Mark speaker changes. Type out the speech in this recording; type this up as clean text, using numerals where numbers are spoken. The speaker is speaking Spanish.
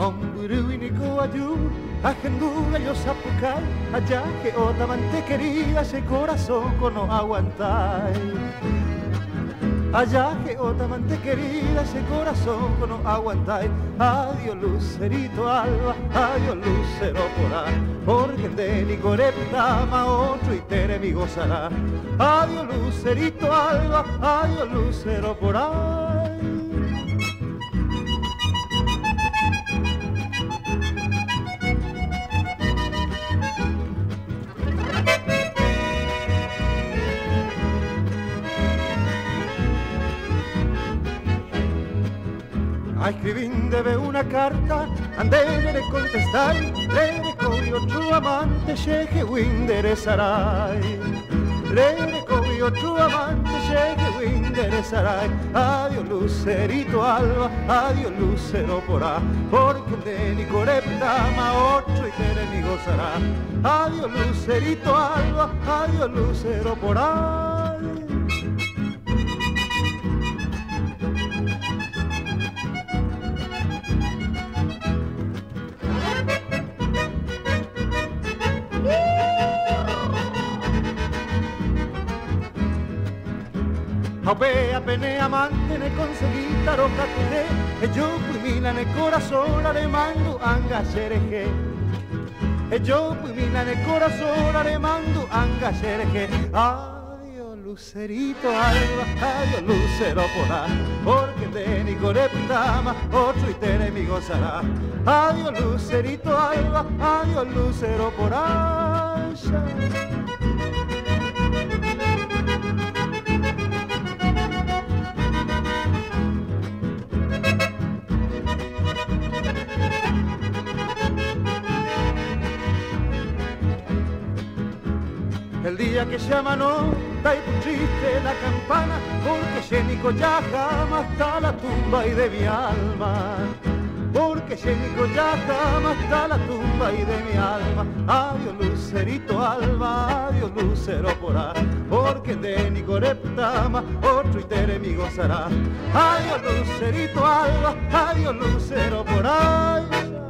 Speaker 1: Omburuiniko ayu, ajenduga yo zapucay, allá que otra mante querida, ese corazón con no aguantai. Allá que otra mante querida, ese corazón con no aguantai. Adiós lucerito alba, adiós lucero por ahí, porque de ni coreptama otro y tere mi gozará. Adiós lucerito alba, adiós lucero por ahí. A escribir debe una carta, ande le contestar, le cogi otro amante, cheque winderezarai. Le cogi otro amante, cheque winderezarai. Adiós lucerito alba, adiós lucero porá, porque de ni coreptama otro y tere mi gozará. Adiós lucerito alba, adiós lucero porá. Aupea pene amante ne conseguí tarocatune, e yo puimina ne corazón le mando anga xereje. E yo puimina ne corazón le mando anga xereje. Adiós lucerito alba, adiós lucero porá, porque de ni coreptama otro y tere mi gozará. Adiós lucerito alba, adiós lucero porá. El día que llamanó, da y triste la campana, porque Yénico ya jamás está la tumba y de mi alma. Porque Yénico ya jamás está la tumba y de mi alma. Adiós lucerito alba, adiós lucero porá, porque de ni coreptama otro y tere mi gozará. Adiós lucerito alba, adiós lucero porá.